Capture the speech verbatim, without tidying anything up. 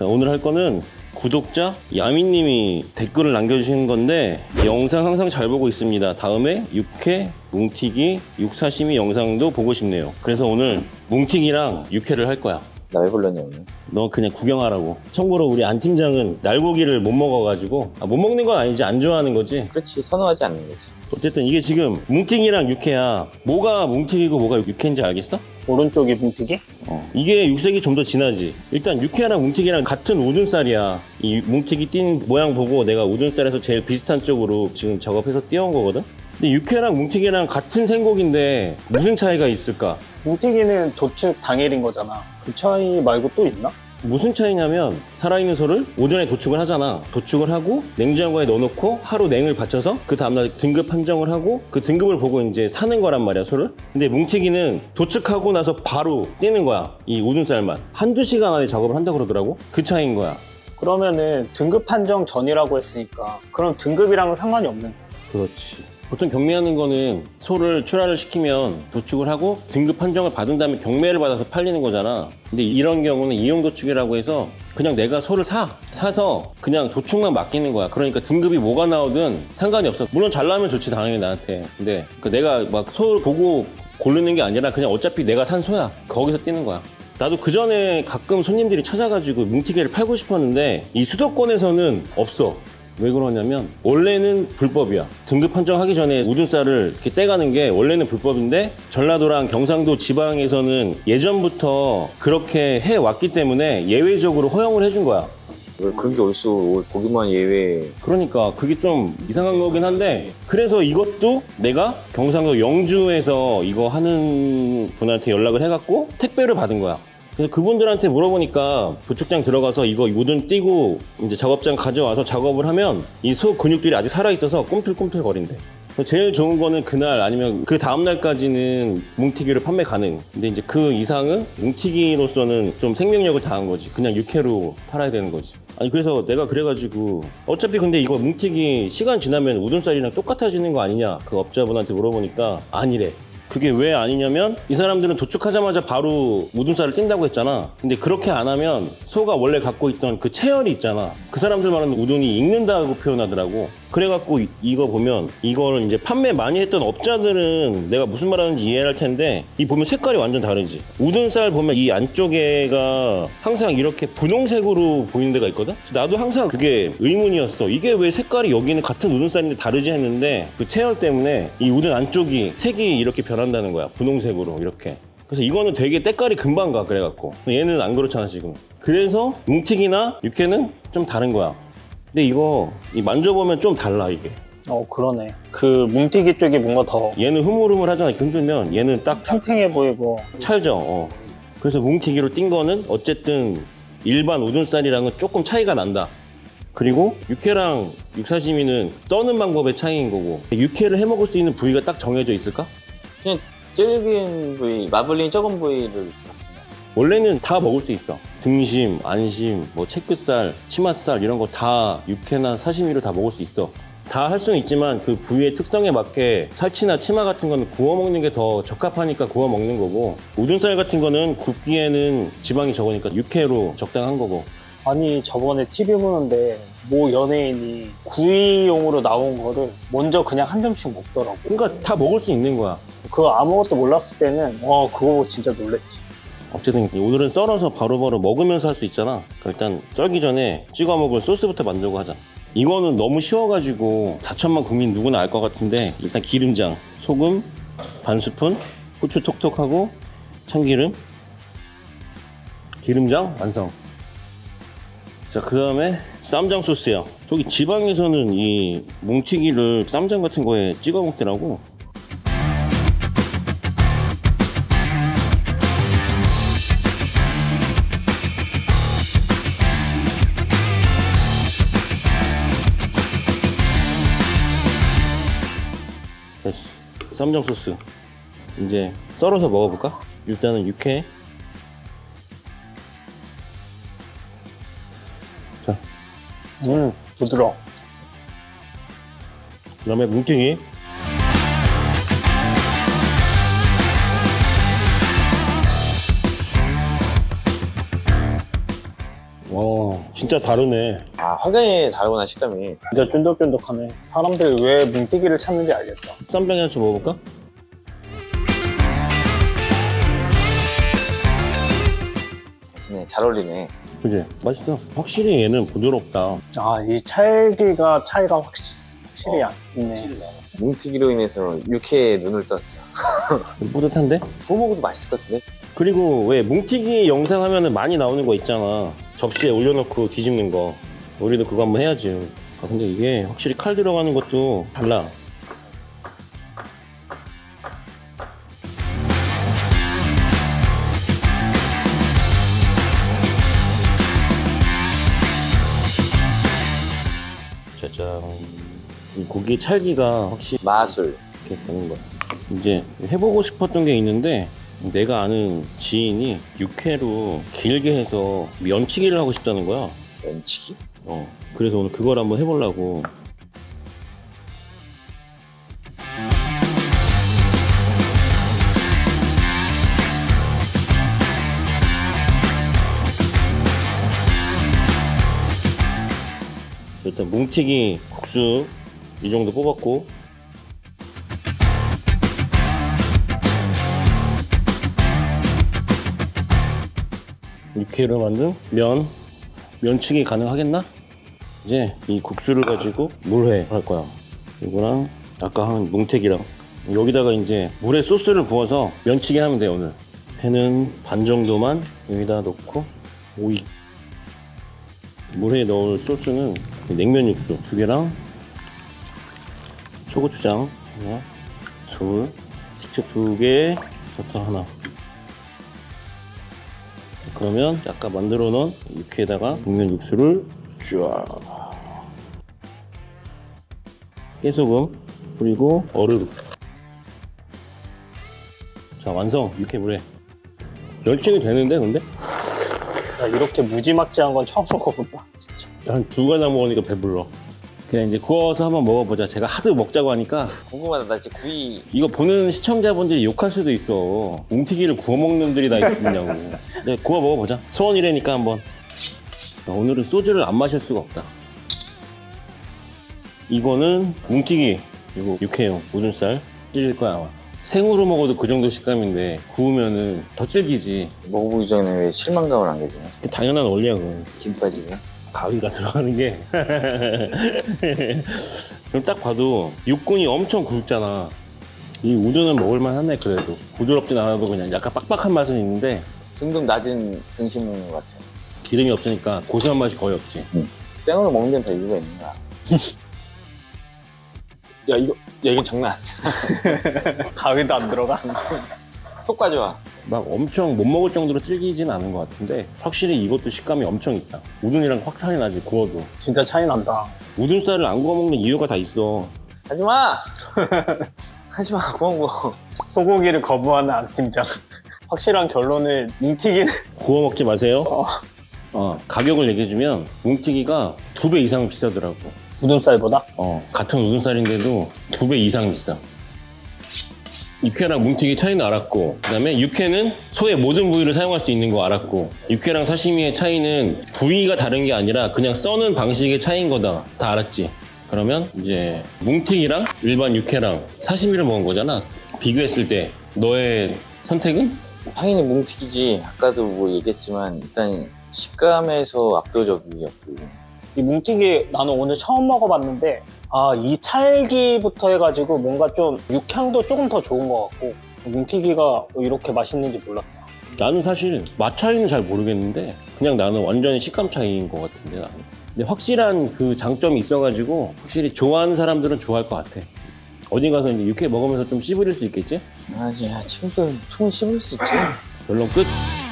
자, 오늘 할 거는 구독자 야미님이 댓글을 남겨주신 건데 영상 항상 잘 보고 있습니다. 다음에 육회, 뭉티기, 육사시미 영상도 보고 싶네요. 그래서 오늘 뭉티기랑 육회를 할 거야. 나 왜 불렀냐 오늘? 너 그냥 구경하라고. 참고로 우리 안 팀장은 날고기를 못 먹어가지고 아, 못 먹는 건 아니지, 안 좋아하는 거지. 그렇지, 선호하지 않는 거지. 어쨌든 이게 지금 뭉티기랑 육회야. 뭐가 뭉티기고 뭐가 육회인지 알겠어? 오른쪽이 뭉티기? 어. 이게 육색이 좀 더 진하지. 일단 육회랑 뭉티기랑 같은 우둔살이야. 이 뭉티기 띈 모양 보고 내가 우둔살에서 제일 비슷한 쪽으로 지금 작업해서 띄워온 거거든. 근데 육회랑 뭉티기랑 같은 생고기인데 무슨 차이가 있을까? 뭉티기는 도축 당일인 거잖아. 그 차이 말고 또 있나? 무슨 차이냐면 살아있는 소를 오전에 도축을 하잖아. 도축을 하고 냉장고에 넣어놓고 하루 냉을 받쳐서 그 다음날 등급 판정을 하고 그 등급을 보고 이제 사는 거란 말이야, 소를. 근데 뭉티기는 도축하고 나서 바로 띄는 거야. 이 우둔살만 한두 시간 안에 작업을 한다고 그러더라고. 그 차이인 거야. 그러면은 등급 판정 전이라고 했으니까 그럼 등급이랑은 상관이 없는 거야. 그렇지. 보통 경매하는 거는 소를 출하를 시키면 도축을 하고 등급 판정을 받은 다음에 경매를 받아서 팔리는 거잖아. 근데 이런 경우는 이용 도축이라고 해서 그냥 내가 소를 사 사서 그냥 도축만 맡기는 거야. 그러니까 등급이 뭐가 나오든 상관이 없어. 물론 잘 나오면 좋지, 당연히 나한테. 근데 그 내가 막 소 보고 고르는 게 아니라 그냥 어차피 내가 산 소야. 거기서 뛰는 거야. 나도 그 전에 가끔 손님들이 찾아가지고 뭉티기를 팔고 싶었는데 이 수도권에서는 없어. 왜 그러냐면 원래는 불법이야. 등급 판정하기 전에 우둔살을 이렇게 떼가는 게 원래는 불법인데 전라도랑 경상도 지방에서는 예전부터 그렇게 해왔기 때문에 예외적으로 허용을 해준 거야. 왜 그런 게 어딨어? 보기만 예외. 그러니까 그게 좀 이상한 거긴 한데, 그래서 이것도 내가 경상도 영주에서 이거 하는 분한테 연락을 해갖고 택배를 받은 거야. 그래서 그분들한테 물어보니까 도축장 들어가서 이거 우둔 띄고 이제 작업장 가져와서 작업을 하면 이 소 근육들이 아직 살아있어서 꿈틀꿈틀 거린대. 제일 좋은 거는 그날 아니면 그 다음날까지는 뭉티기로 판매 가능. 근데 이제 그 이상은 뭉티기로서는 좀 생명력을 다한 거지. 그냥 육회로 팔아야 되는 거지. 아니 그래서 내가 그래가지고 어차피 근데 이거 뭉티기 시간 지나면 우둔살이랑 똑같아지는 거 아니냐, 그 업자분한테 물어보니까 아니래. 그게 왜 아니냐면 이 사람들은 도축하자마자 바로 우둔살을 띈다고 했잖아. 근데 그렇게 안 하면 소가 원래 갖고 있던 그 체열이 있잖아. 그 사람들 말하는 우둔이 익는다고 표현하더라고. 그래갖고 이, 이거 보면 이거를 이제 판매 많이 했던 업자들은 내가 무슨 말하는지 이해할 텐데 이 보면 색깔이 완전 다르지. 우둔살 보면 이 안쪽에가 항상 이렇게 분홍색으로 보이는 데가 있거든. 나도 항상 그게 의문이었어. 이게 왜 색깔이 여기는 같은 우둔살인데 다르지 했는데 그 체열 때문에 이 우둔 안쪽이 색이 이렇게 변한다는 거야. 분홍색으로 이렇게. 그래서 이거는 되게 때깔이 금방 가. 그래갖고 얘는 안 그렇잖아 지금. 그래서 뭉티기나 육회는 좀 다른 거야. 근데 이거 이 만져보면 좀 달라 이게. 어 그러네. 그 뭉티기 쪽이 뭔가 더 얘는 흐물흐물하잖아. 이렇게 흔들면 얘는 딱 탱탱해 보이고 찰져. 어. 그래서 뭉티기로 띈 거는 어쨌든 일반 우둔살이랑은 조금 차이가 난다. 그리고 육회랑 육사시미는 써는 방법의 차이인 거고, 육회를 해먹을 수 있는 부위가 딱 정해져 있을까? 그냥 질긴 부위, 마블링 적은 부위를 이렇게 했습니다. 원래는 다 먹을 수 있어. 등심, 안심, 뭐 채끝살, 치맛살 이런 거 다 육회나 사시미로 다 먹을 수 있어. 다 할 수는 있지만 그 부위의 특성에 맞게 살치나 치마 같은 거는 구워 먹는 게 더 적합하니까 구워 먹는 거고, 우둔살 같은 거는 굽기에는 지방이 적으니까 육회로 적당한 거고. 아니 저번에 티비 보는데 모 연예인이 구이용으로 나온 거를 먼저 그냥 한 점씩 먹더라고. 그러니까 다 먹을 수 있는 거야. 그거 아무것도 몰랐을 때는 와 그거 보고 진짜 놀랬지. 어쨌든 오늘은 썰어서 바로바로 먹으면서 할 수 있잖아. 일단 썰기 전에 찍어 먹을 소스부터 만들고 하자. 이거는 너무 쉬워가지고 사천만 국민 누구나 알 것 같은데, 일단 기름장, 소금 반 스푼, 후추 톡톡하고 참기름, 기름장 완성. 자, 그 다음에 쌈장 소스야. 저기 지방에서는 이 뭉티기를 쌈장 같은 거에 찍어 먹더라고. 됐어. 쌈장 소스 이제 썰어서 먹어볼까? 일단은 육회. 자, 음 부드러워. 그 다음에 뭉티기. 오, 진짜 다르네. 아, 확연히 다르구나, 식감이. 진짜 쫀득쫀득하네. 사람들이 왜 뭉티기를 찾는지 알겠다. 쌈장이한테 먹어볼까? 네, 잘 어울리네. 그지? 맛있어. 확실히 얘는 부드럽다. 아, 이 찰기가 차이가 확실히, 확실히 어, 있네. 뭉티기로 인해서 육회에 눈을 떴어. 뿌듯한데? 구워 먹어도 맛있을 것 같은데? 그리고 왜 뭉티기 영상 하면은 많이 나오는 거 있잖아. 접시에 올려놓고 뒤집는 거. 우리도 그거 한번 해야지. 아, 근데 이게 확실히 칼 들어가는 것도 달라. 짜잔. 이 고기 찰기가 확실히 마술. 이렇게 되는 거야. 이제 해보고 싶었던 게 있는데 내가 아는 지인이 육회로 길게 해서 면치기를 하고 싶다는 거야. 면치기? 어. 그래서 오늘 그걸 한번 해보려고. 일단 뭉티기 국수 이 정도 뽑았고, 육회로 만든 면, 면치기 가능하겠나? 이제 이 국수를 가지고 물회 할 거야. 이거랑 아까 한 뭉태기랑 여기다가 이제 물에 소스를 부어서 면치기 하면 돼. 오늘 회는 반 정도만 여기다 넣고, 오이 물에 넣을 소스는 냉면 육수 두 개랑 초고추장 하나, 둘, 식초 두 개, 버터 하나. 그러면 아까 만들어 놓은 육회에다가 냉면 육수를 쫙, 깨소금, 그리고 얼음. 자, 완성. 육회 물회. 멸치기 되는데 근데? 야, 이렇게 무지막지한 건 처음 먹어본다, 진짜. 한 두 가닥 먹으니까 배불러. 그냥 이제 구워서 한번 먹어보자. 제가 하도 먹자고 하니까. 궁금하다. 나 진짜 구이. 이거 보는 시청자분들이 욕할 수도 있어. 뭉티기를 구워 먹는 분들이 다 있냐고. 네, 구워 먹어보자. 소원이라니까 한번. 야, 오늘은 소주를 안 마실 수가 없다. 이거는 뭉티기, 이거 육회용 우둔살 찔릴 거야 아마. 생으로 먹어도 그 정도 식감인데 구우면은 더 질기지. 먹어보기 전에 왜 실망감을 안겨주냐? 당연한 원리야 그거. 김 빠지네. 가위가 들어가는 게. 그럼 딱 봐도 육군이 엄청 굵잖아. 이 우둔은 먹을만 하네. 그래도 부드럽진 않아도 그냥 약간 빡빡한 맛은 있는데 등급 낮은 등심 먹는 것 같아. 기름이 없으니까 고소한 맛이 거의 없지. 응. 생으로 먹는 데는 다 이유가 있는 거야. 야, 이거, 야, 이건 장난 아니야. 가위도 안 들어가. 속 가져와. 막 엄청 못 먹을 정도로 질기진 않은 것 같은데 확실히 이것도 식감이 엄청 있다. 우둔이랑 확 차이 나지 구워도. 진짜 차이 난다. 우둔살을 안 구워 먹는 이유가 다 있어. 하지마! 하지마, 구운 거. 소고기를 거부하는 안 팀장. 확실한 결론을 뭉티기는 구워 먹지 마세요. 어. 어, 가격을 얘기해주면 뭉티기가 두 배 이상 비싸더라고. 우둔살보다? 어, 같은 우둔살인데도 두 배 이상 비싸. 육회랑 뭉티기 차이는 알았고, 그 다음에 육회는 소의 모든 부위를 사용할 수 있는 거 알았고, 육회랑 사시미의 차이는 부위가 다른 게 아니라 그냥 써는 방식의 차이인 거다. 다 알았지? 그러면 이제 뭉티기랑 일반 육회랑 사시미를 먹은 거잖아. 비교했을 때 너의 선택은? 당연히 뭉티기지. 아까도 뭐 얘기했지만 일단 식감에서 압도적이었고. 이 뭉티기 나는 오늘 처음 먹어봤는데 아, 이 찰기부터 해가지고 뭔가 좀 육향도 조금 더 좋은 것 같고 뭉티기가 이렇게 맛있는지 몰랐다. 나는 사실 맛 차이는 잘 모르겠는데 그냥 나는 완전히 식감 차이인 것 같은데 나는. 근데 확실한 그 장점이 있어가지고 확실히 좋아하는 사람들은 좋아할 것 같아. 어디 가서 이제 육회 먹으면서 좀 씹으릴 수 있겠지? 아, 이제 친구들 충분히 씹을 수 있지. 결론 끝.